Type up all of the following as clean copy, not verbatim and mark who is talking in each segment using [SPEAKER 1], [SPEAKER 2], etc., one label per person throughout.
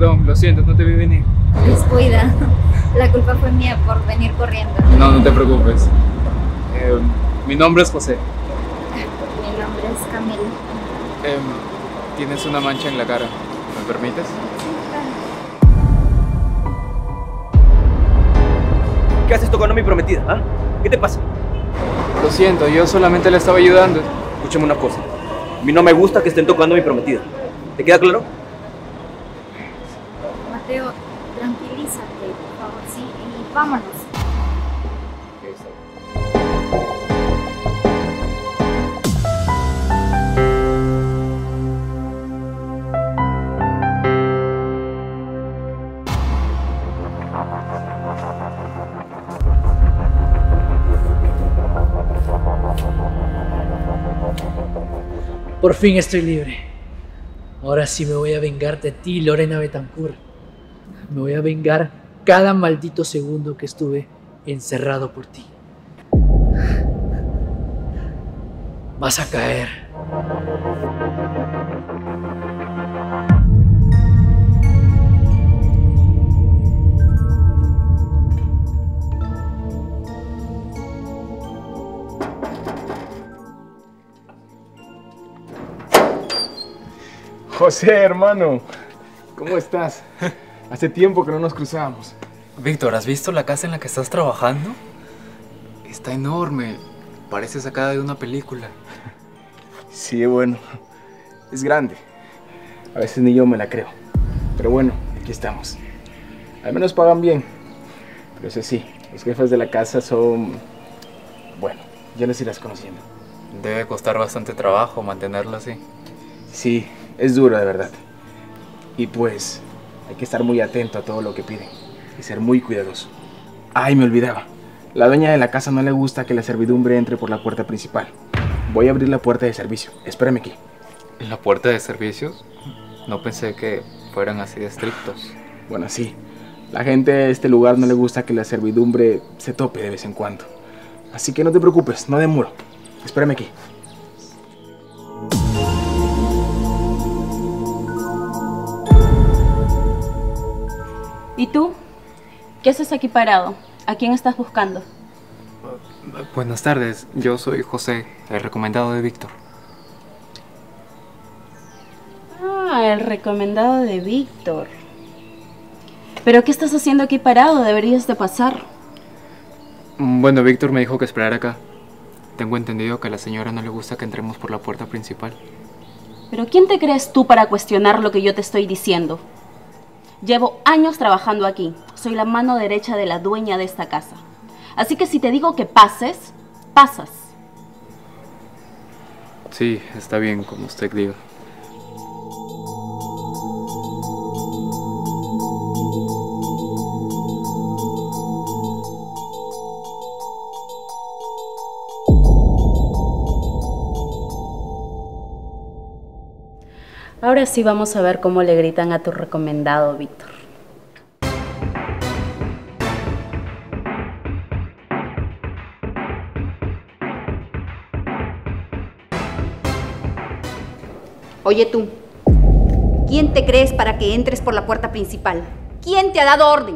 [SPEAKER 1] Perdón, lo siento, no te vi venir.
[SPEAKER 2] Descuida. La culpa fue mía por venir corriendo.
[SPEAKER 1] No, no te preocupes. Mi nombre es José.
[SPEAKER 2] Mi nombre es Camila.
[SPEAKER 1] Tienes una mancha en la cara. ¿Me permites?
[SPEAKER 3] ¿Qué haces tocando a mi prometida? ¿Ah? ¿Qué te pasa?
[SPEAKER 1] Lo siento, yo solamente le estaba ayudando.
[SPEAKER 3] Escúchame una cosa. A mí no me gusta que estén tocando a mi prometida. ¿Te queda claro?
[SPEAKER 2] Mateo, tranquilízate, por favor, sí, y vámonos.
[SPEAKER 4] Por fin estoy libre. Ahora sí me voy a vengar de ti, Lorena Bettencourt. Me voy a vengar cada maldito segundo que estuve encerrado por ti. Vas a caer.
[SPEAKER 5] José, hermano, ¿cómo estás? Hace tiempo que no nos cruzábamos.
[SPEAKER 1] Víctor, ¿has visto la casa en la que estás trabajando? Está enorme. Parece sacada de una película.
[SPEAKER 5] Sí, bueno, es grande. A veces ni yo me la creo. Pero bueno, aquí estamos. Al menos pagan bien. Pero eso sí, los jefes de la casa son... Bueno, ya los irás conociendo.
[SPEAKER 1] Debe costar bastante trabajo mantenerlo así.
[SPEAKER 5] Sí, es duro de verdad. Y pues, hay que estar muy atento a todo lo que piden. Y ser muy cuidadoso. Ay, me olvidaba. La dueña de la casa no le gusta que la servidumbre entre por la puerta principal. Voy a abrir la puerta de servicio. Espérame aquí.
[SPEAKER 1] ¿En la puerta de servicios? No pensé que fueran así de estrictos.
[SPEAKER 5] Bueno, sí. La gente de este lugar no le gusta que la servidumbre se tope de vez en cuando. Así que no te preocupes, no demoro. Espérame aquí.
[SPEAKER 6] ¿Y tú? ¿Qué haces aquí parado? ¿A quién estás buscando?
[SPEAKER 1] Buenas tardes, yo soy José, el recomendado de Víctor.
[SPEAKER 6] Ah, el recomendado de Víctor. ¿Pero qué estás haciendo aquí parado? Deberías de pasar.
[SPEAKER 1] Bueno, Víctor me dijo que esperara acá. Tengo entendido que a la señora no le gusta que entremos por la puerta principal.
[SPEAKER 6] ¿Pero quién te crees tú para cuestionar lo que yo te estoy diciendo? Llevo años trabajando aquí. Soy la mano derecha de la dueña de esta casa. Así que si te digo que pases, pasas.
[SPEAKER 1] Sí, está bien, como usted diga.
[SPEAKER 6] Ahora sí vamos a ver cómo le gritan a tu recomendado, Víctor.
[SPEAKER 7] Oye tú, ¿quién te crees para que entres por la puerta principal? ¿Quién te ha dado orden?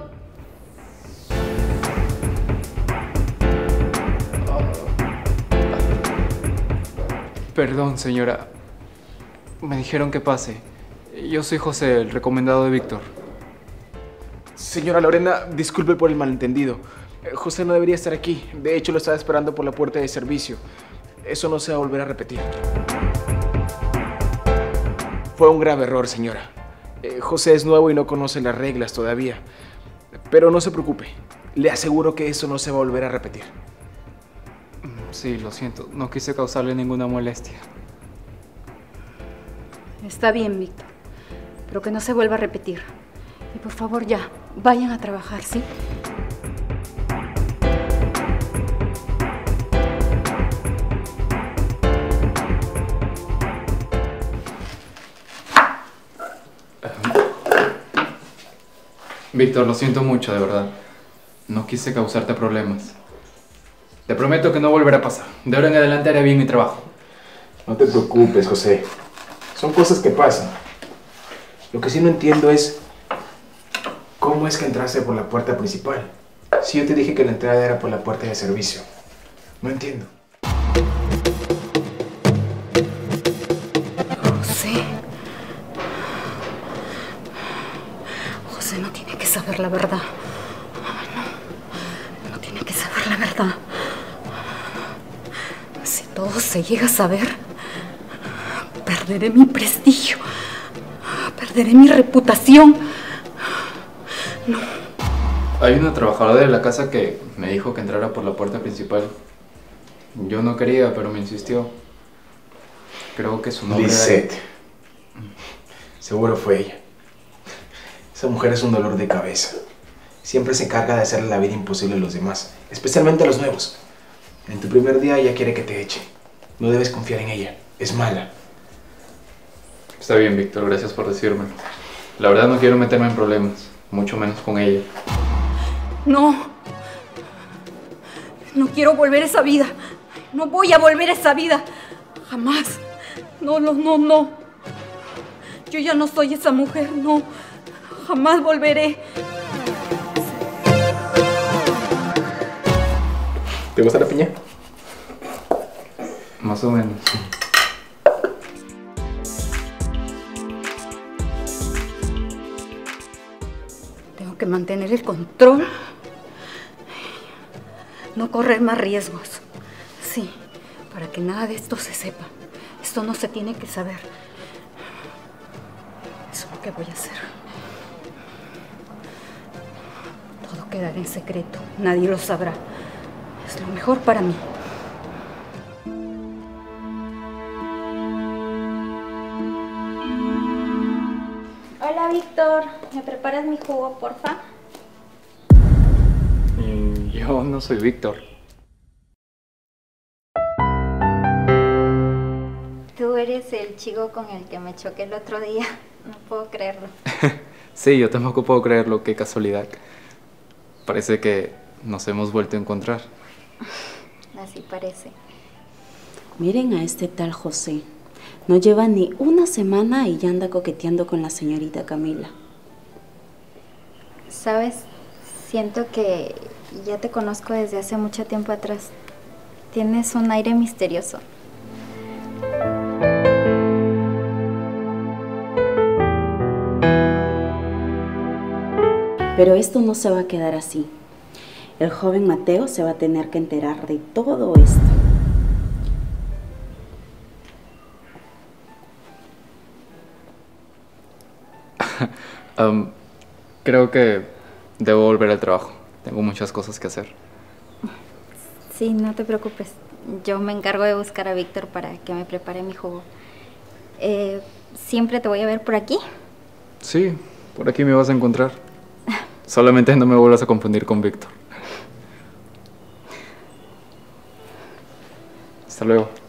[SPEAKER 1] Perdón, señora. Me dijeron que pase. Yo soy José, el recomendado de Víctor.
[SPEAKER 5] Señora Lorena, disculpe por el malentendido. José no debería estar aquí. De hecho, lo estaba esperando por la puerta de servicio. Eso no se va a volver a repetir. Fue un grave error, señora. José es nuevo y no conoce las reglas todavía. Pero no se preocupe. Le aseguro que eso no se va a volver a repetir.
[SPEAKER 1] Sí, lo siento. No quise causarle ninguna molestia.
[SPEAKER 7] Está bien, Víctor. Pero que no se vuelva a repetir. Y por favor ya, vayan a trabajar, ¿sí?
[SPEAKER 1] Víctor, lo siento mucho, de verdad. No quise causarte problemas. Te prometo que no volverá a pasar. De ahora en adelante haré bien mi trabajo.
[SPEAKER 5] No te preocupes, José. Son cosas que pasan. Lo que sí no entiendo es ¿Cómo es que entraste por la puerta principal? Si yo te dije que la entrada era por la puerta de servicio. No entiendo.
[SPEAKER 7] José no tiene que saber la verdad. No tiene que saber la verdad. Si todo se llega a saber, perderé mi prestigio. Perderé mi reputación. No.
[SPEAKER 1] Hay una trabajadora de la casa que me dijo que entrara por la puerta principal. Yo no quería, pero me insistió. Creo que su nombre
[SPEAKER 5] Lisette. Seguro fue ella. Esa mujer es un dolor de cabeza. Siempre se encarga de hacerle la vida imposible a los demás, especialmente a los nuevos. En tu primer día ella quiere que te eche. No debes confiar en ella. Es mala.
[SPEAKER 1] Está bien, Víctor, gracias por decírmelo. La verdad no quiero meterme en problemas, mucho menos con ella.
[SPEAKER 7] No. No quiero volver a esa vida. No voy a volver a esa vida. Jamás. No. Yo ya no soy esa mujer, no. Jamás volveré.
[SPEAKER 5] ¿Te gusta la piña?
[SPEAKER 1] Más o menos.
[SPEAKER 7] Tengo que mantener el control. No correr más riesgos. Sí, para que nada de esto se sepa. Esto no se tiene que saber. Eso es lo que voy a hacer. Todo quedará en secreto. Nadie lo sabrá. Es lo mejor para mí.
[SPEAKER 2] Hola, Víctor. ¿Me preparas mi jugo, porfa?
[SPEAKER 1] Yo no soy Víctor.
[SPEAKER 2] Tú eres el chico con el que me choqué el otro día. No puedo creerlo.
[SPEAKER 1] Sí, yo tampoco puedo creerlo, qué casualidad. Parece que nos hemos vuelto a encontrar.
[SPEAKER 2] Así parece.
[SPEAKER 6] Miren a este tal José. No lleva ni una semana y ya anda coqueteando con la señorita Camila.
[SPEAKER 2] ¿Sabes? Siento que ya te conozco desde hace mucho tiempo atrás. Tienes un aire misterioso.
[SPEAKER 6] Pero esto no se va a quedar así. El joven Mateo se va a tener que enterar de todo esto.
[SPEAKER 1] Creo que debo volver al trabajo. Tengo muchas cosas que hacer.
[SPEAKER 2] Sí, no te preocupes. Yo me encargo de buscar a Víctor para que me prepare mi jugo. ¿Siempre te voy a ver por aquí?
[SPEAKER 1] Sí, por aquí me vas a encontrar. Solamente no me vuelvas a confundir con Víctor. Hasta luego.